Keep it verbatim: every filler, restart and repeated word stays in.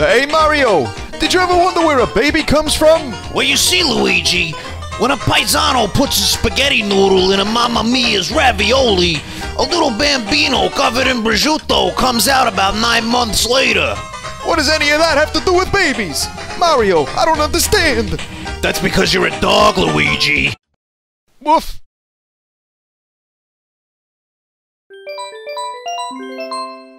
Hey Mario, did you ever wonder where a baby comes from? Well, you see, Luigi, when a paisano puts a spaghetti noodle in a Mamma Mia's ravioli, a little bambino covered in prosciutto comes out about nine months later. What does any of that have to do with babies? Mario, I don't understand. That's because you're a dog, Luigi. Woof.